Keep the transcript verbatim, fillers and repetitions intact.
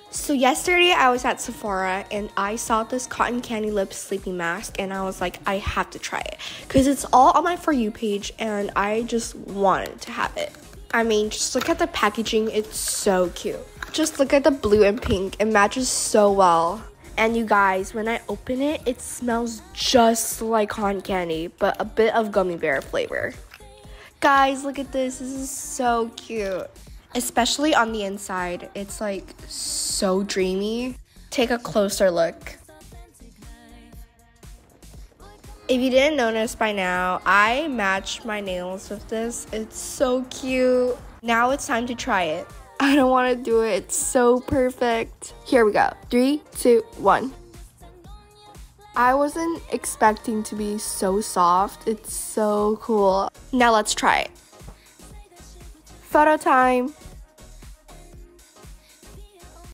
So yesterday I was at Sephora and I saw this cotton candy lip sleeping mask and I was like, I have to try it because it's all on my For You page and I just wanted to have it. I mean, just look at the packaging, it's so cute. Just look at the blue and pink, it matches so well. And you guys, when I open it, it smells just like cotton candy, but a bit of gummy bear flavor. Guys, look at this, this is so cute. Especially on the inside, it's like so dreamy. Take a closer look. If you didn't notice by now, I matched my nails with this. It's so cute. Now it's time to try it. I don't want to do it. It's so perfect. Here we go. Three, two, one. I wasn't expecting to be so soft. It's so cool. Now let's try it. Photo time.